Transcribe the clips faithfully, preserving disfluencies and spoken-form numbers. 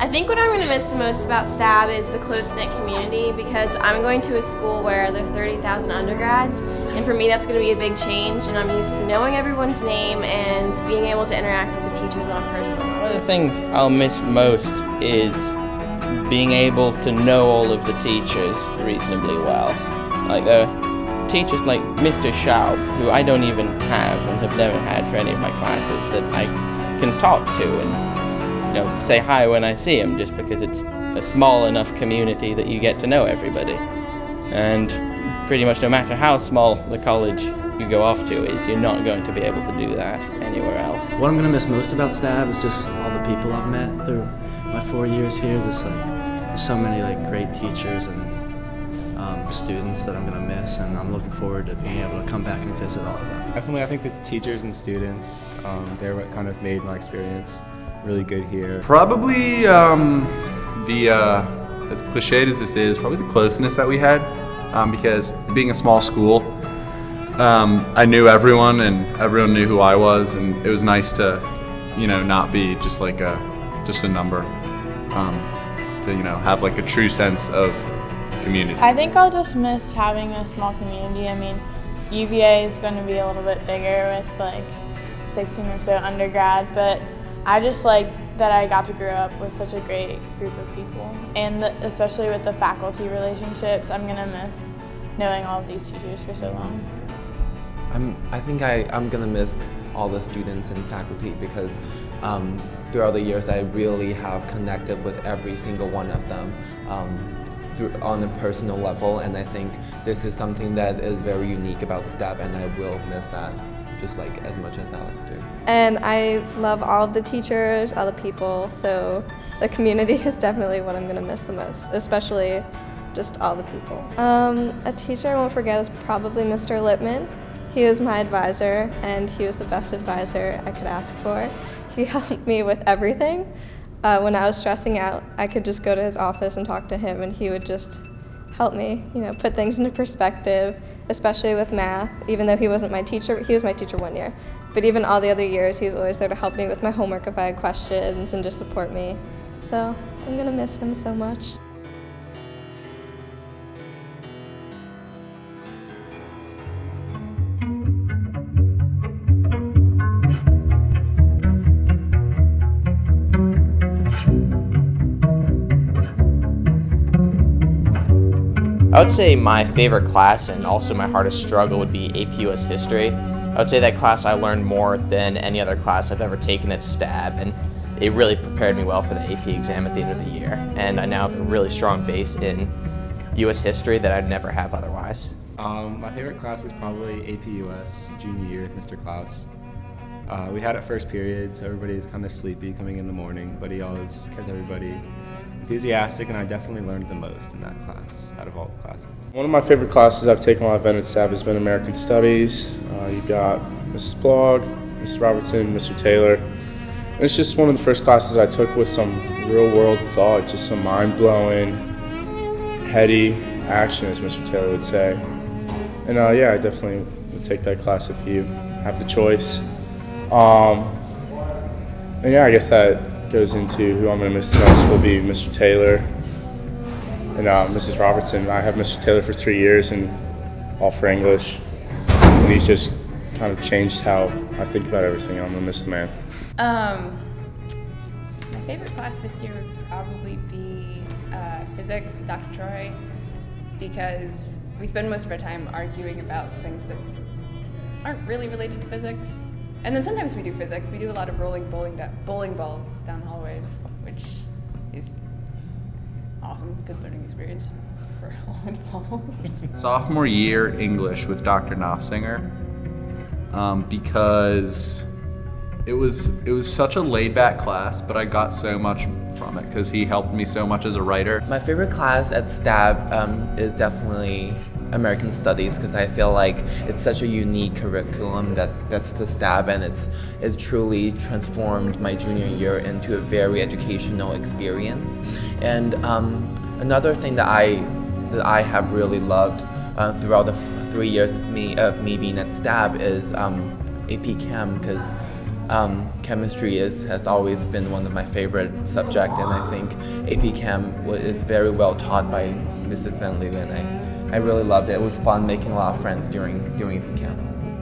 I think what I'm going to miss the most about STAB is the close-knit community, because I'm going to a school where there are thirty thousand undergrads, and for me that's going to be a big change, and I'm used to knowing everyone's name and being able to interact with the teachers on a personal level. One of the things I'll miss most is being able to know all of the teachers reasonably well. Like the teachers like Mister Schaub, who I don't even have and have never had for any of my classes, that I can talk to and you know, say hi when I see him, just because it's a small enough community that you get to know everybody. And pretty much no matter how small the college you go off to is, you're not going to be able to do that anywhere else. What I'm going to miss most about STAB is just all the people I've met through my four years here. There's like there's so many like great teachers and um, students that I'm going to miss, and I'm looking forward to being able to come back and visit all of them. Definitely, I think the teachers and students, um, they're what kind of made my experience really good here. Probably um, the, uh, as cliched as this is, probably the closeness that we had, um, because being a small school, um, I knew everyone and everyone knew who I was, and it was nice to, you know, not be just like a, just a number, um, to, you know, have like a true sense of community. I think I'll just miss having a small community. I mean, U V A is going to be a little bit bigger with like sixteen or so undergrad, but I just like that I got to grow up with such a great group of people, and the, especially with the faculty relationships, I'm gonna miss knowing all of these teachers for so long. I'm, I think I, I'm gonna miss all the students and faculty, because um, throughout the years I really have connected with every single one of them um, through, on a personal level, and I think this is something that is very unique about STAB, and I will miss that just like as much as Alex did. And I love all of the teachers, all the people, so the community is definitely what I'm going to miss the most, especially just all the people. Um, a teacher I won't forget is probably Mister Lippman. He was my advisor, and he was the best advisor I could ask for. He helped me with everything. Uh, when I was stressing out, I could just go to his office and talk to him, and he would just help me, you know, put things into perspective, especially with math. Even though he wasn't my teacher, he was my teacher one year. But even all the other years, he was always there to help me with my homework if I had questions and just support me. So I'm gonna miss him so much. I would say my favorite class and also my hardest struggle would be A P U S History. I would say that class I learned more than any other class I've ever taken at STAB, and it really prepared me well for the A P exam at the end of the year. And I now have a really strong base in U S History that I'd never have otherwise. Um, my favorite class is probably A P U S junior year with Mister Klaus. Uh, we had it first period, so everybody is kind of sleepy coming in the morning, but he always kept everybody enthusiastic, and I definitely learned the most in that class out of all the classes. One of my favorite classes I've taken while I've been at STAB has been American Studies. Uh, you've got Missus Blogg, Missus Robertson, Mister Taylor. And it's just one of the first classes I took with some real world thought, just some mind-blowing, heady action, as Mister Taylor would say. And uh, yeah, I definitely would take that class if you have the choice. Um, and yeah, I guess that goes into who I'm going to miss the most will be Mister Taylor and uh, Missus Robertson. I have Mister Taylor for three years and all for English, and he's just kind of changed how I think about everything. I'm going to miss the man. Um, my favorite class this year would probably be uh, physics with Doctor Troy, because we spend most of our time arguing about things that aren't really related to physics. And then sometimes we do physics. We do a lot of rolling bowling, bowling balls down hallways, which is awesome, good learning experience for all involved. Sophomore year English with Doctor Knopfsinger, um, because it was it was such a laid-back class, but I got so much from it because he helped me so much as a writer. My favorite class at STAB um, is definitely American Studies, because I feel like it's such a unique curriculum that that's the STAB, and it's it's truly transformed my junior year into a very educational experience. And um, another thing that I that I have really loved uh, throughout the three years of me of me being at STAB is um, A P Chem, because Um, chemistry is has always been one of my favorite subjects, and I think A P Chem is very well taught by Missus Van Leeuwen. I, I really loved it. It was fun making a lot of friends during, during A P Chem.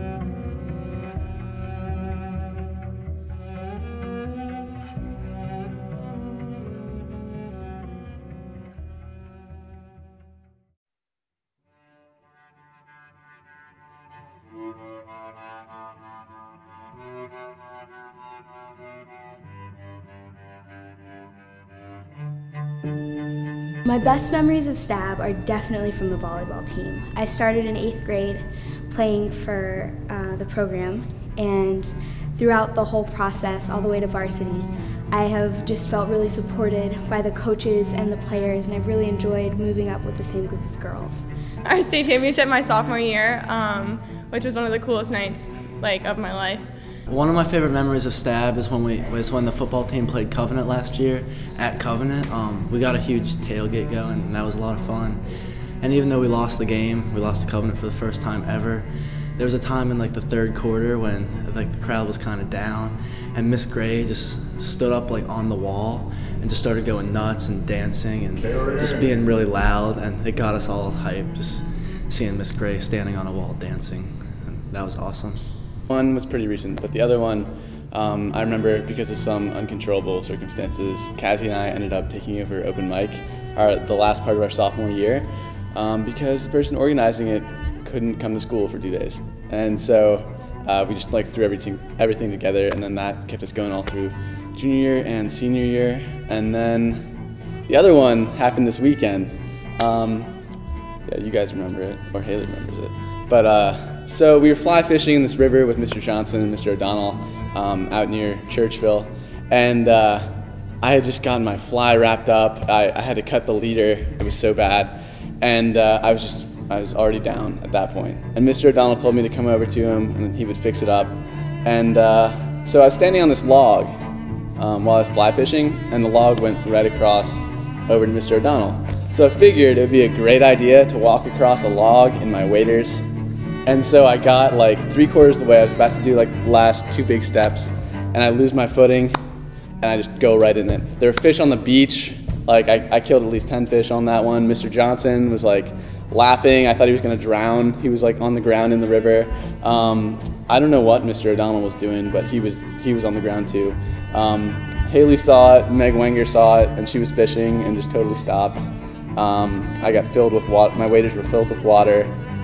My best memories of STAB are definitely from the volleyball team. I started in eighth grade playing for uh, the program, and throughout the whole process, all the way to varsity, I have just felt really supported by the coaches and the players, and I've really enjoyed moving up with the same group of girls. Our state championship my sophomore year, um, which was one of the coolest nights like of my life. One of my favorite memories of STAB is when we was when the football team played Covenant last year at Covenant. Um, we got a huge tailgate going, and that was a lot of fun. And even though we lost the game, we lost to Covenant for the first time ever. There was a time in like the third quarter when like the crowd was kind of down, and Miss Gray just stood up like on the wall and just started going nuts and dancing and just being really loud, and it got us all hyped just seeing Miss Gray standing on a wall dancing, and that was awesome. One was pretty recent, but the other one, um, I remember because of some uncontrollable circumstances, Cassie and I ended up taking over open mic our, the last part of our sophomore year um, because the person organizing it couldn't come to school for two days. And so uh, we just like threw everything, everything together, and then that kept us going all through junior year and senior year. And then the other one happened this weekend. Um, yeah, you guys remember it, or Haley remembers it. But uh, so we were fly fishing in this river with Mister Johnson and Mister O'Donnell um, out near Churchville, and uh, I had just gotten my fly wrapped up. I, I had to cut the leader. It was so bad, and uh, I was just I was already down at that point. And Mister O'Donnell told me to come over to him, and he would fix it up. And uh, so I was standing on this log um, while I was fly fishing, and the log went right across over to Mister O'Donnell. So I figured it would be a great idea to walk across a log in my waders. And so I got like three quarters of the way. I was about to do like the last two big steps, and I lose my footing, and I just go right in it. There were fish on the beach. Like I, I killed at least ten fish on that one. Mister Johnson was like laughing. I thought he was gonna drown. He was like on the ground in the river. Um, I don't know what Mister O'Donnell was doing, but he was he was on the ground too. Um, Haley saw it, Meg Wenger saw it, and she was fishing and just totally stopped. Um, I got filled with water. My waders were filled with water.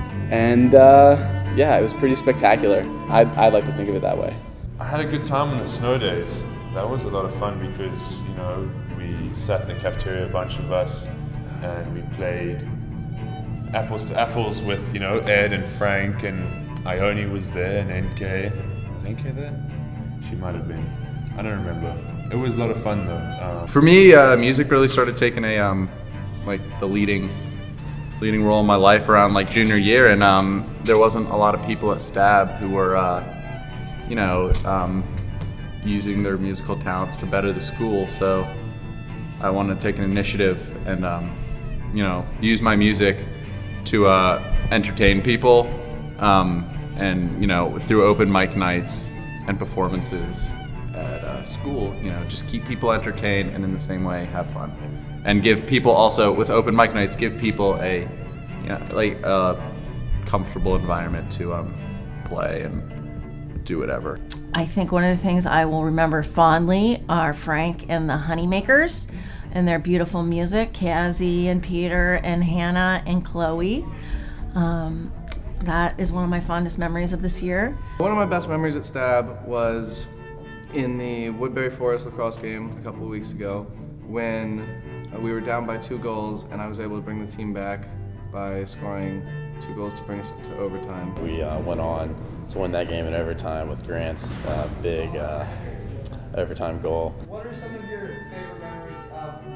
And uh, yeah, it was pretty spectacular. I'd, I'd like to think of it that way. I had a good time on the snow days. That was a lot of fun because, you know, we sat in the cafeteria, a bunch of us, and we played apples to apples with, you know, Ed and Frank, and Ione was there, and N K. Was N K there? She might have been. I don't remember. It was a lot of fun though. Uh, For me, uh, music really started taking a, um, like the leading leading role in my life around like junior year, and um, there wasn't a lot of people at STAB who were, uh, you know, um, using their musical talents to better the school. So I wanted to take an initiative and, um, you know, use my music to uh, entertain people, um, and you know, through open mic nights and performances at uh, school, you know, just keep people entertained and in the same way have fun. And give people also, with open mic nights, give people a, you know, like a comfortable environment to um, play and do whatever. I think one of the things I will remember fondly are Frank and the Honeymakers and their beautiful music, Cassie and Peter and Hannah and Chloe. Um, that is one of my fondest memories of this year. One of my best memories at STAB was in the Woodbury Forest lacrosse game a couple of weeks ago, when we were down by two goals, and I was able to bring the team back by scoring two goals to bring us to overtime. We uh, went on to win that game in overtime with Grant's uh, big uh, overtime goal. What are some of your favorite memories of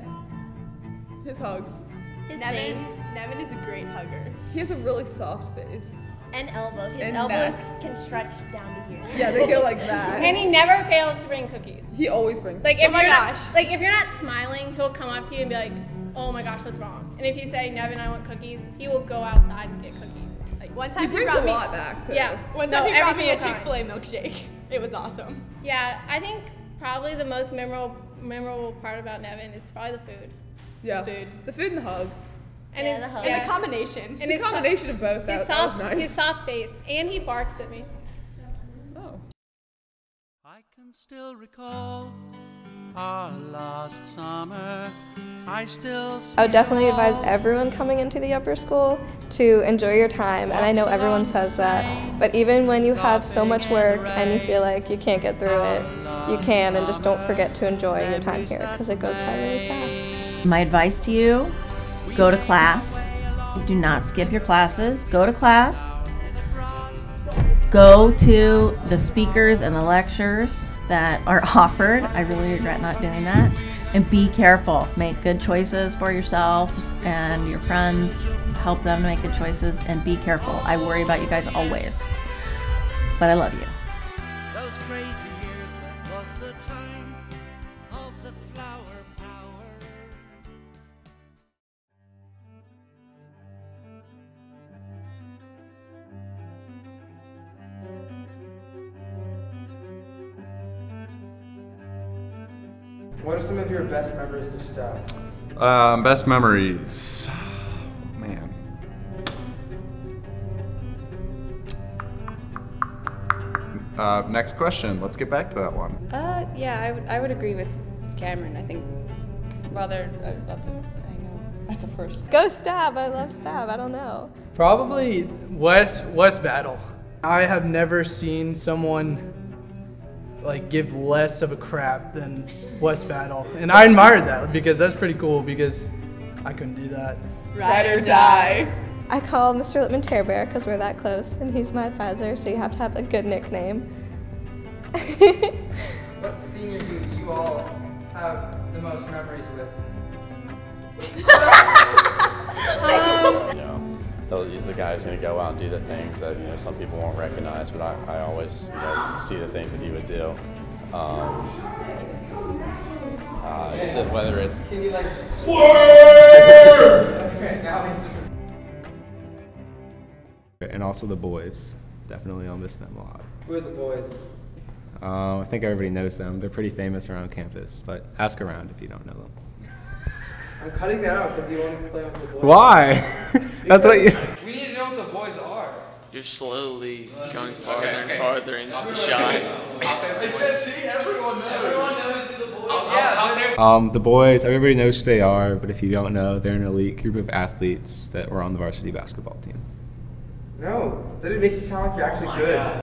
Nevin? His hugs. His Nevin, face. Nevin is a great hugger. He has a really soft face. And elbow. His And elbows neck. can stretch down to here. Yeah, they go like that. And he never fails to bring cookies. He always brings Like oh if my you're gosh. not like if you're not smiling, he'll come up to you and be like, "Oh my gosh, what's wrong?" And if you say, "Nevin, I want cookies," he will go outside and get cookies. Like one time He he, brings brought a me lot back, too. Yeah, one No, time he every brought me a single time. Chick-fil-A milkshake. It was awesome. Yeah, I think probably the most memorable memorable part about Nevin is probably the food. Yeah. The food. The food and the hugs. And, Yeah, his, the hugs. yeah. And the combination. And The his combination of both, that- His that was soft, nice. his soft face, and he barks at me. Oh. I can still recall our last summer. I still I would definitely advise everyone coming into the upper school to enjoy your time, and I know everyone says that, but even when you have so much work and you feel like you can't get through it, you can, and just don't forget to enjoy your time here because it goes by really fast. My advice to you, go to class. Do not skip your classes. Go to class. Go to the speakers and the lectures that are offered. I really regret not doing that. And be careful. Make good choices for yourselves and your friends. Help them to make good choices and be careful. I worry about you guys always. But I love you. Those crazy years, that was the time of the flower power. What are some of your best memories of Stab? Um, best memories. Man. Uh, next question. Let's get back to that one. Uh, yeah, I would, I would agree with Cameron. I think, well, there, uh, that's a, I know, that's a first. Go Stab, I love Stab, I don't know. Probably West West Battle. I have never seen someone like give less of a crap than West Battle, and I admired that because that's pretty cool because I couldn't do that. Ride or die. I call Mister Lippman Tear Bear because we're that close, and he's my advisor, so you have to have a good nickname. What senior do you all have the most memories with? Um, you know, he'll- he's the guy who's going to go out and do the things that you know some people won't recognize, but I, I always you know, see the things that he would do. Um, uh, it's just whether it's Can you like Okay, now And also the boys. Definitely I'll miss them a lot. who are the boys? Uh, I think everybody knows them. They're pretty famous around campus, but ask around if you don't know them. I'm cutting that out because you won't explain what the boys Why? That's what you. We need to know what the boys are. You're slowly going farther and farther into the shot. It says, see, everyone knows. Everyone knows who the boys are. Um, the boys, everybody knows who they are, but if you don't know, they're an elite group of athletes that were on the varsity basketball team. No, that makes you sound like you're actually good.